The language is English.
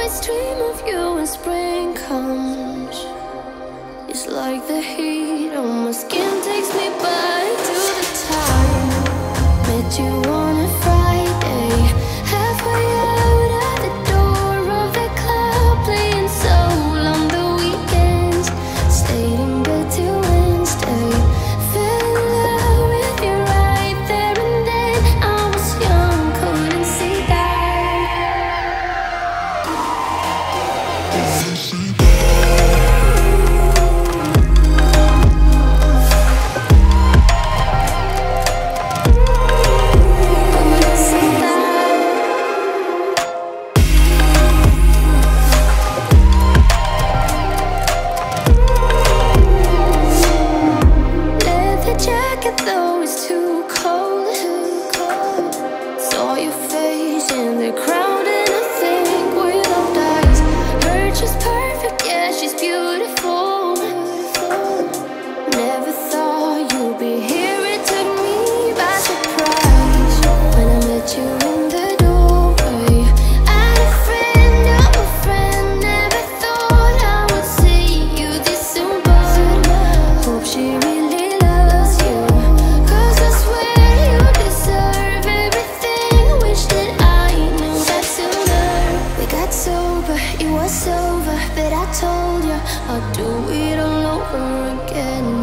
always dream of you when spring comes. It's like the heat on my skin takes me back to the time met you on a Friday, halfway out at the door of the club, playing soul on the weekends. Stayed in bed till Wednesday, fell in love with you right there and then. I was young, couldn't see that. Though it's too cold, saw your face in the crowd and I think without eyes. Her just perfect, yeah, she's beautiful. Never thought you'd be here, it took me by surprise when I met you in the doorway. I had a friend of a friend, never thought I would see you this soon, but hope she really loves you. It was over, but I told you I'll do it all over again.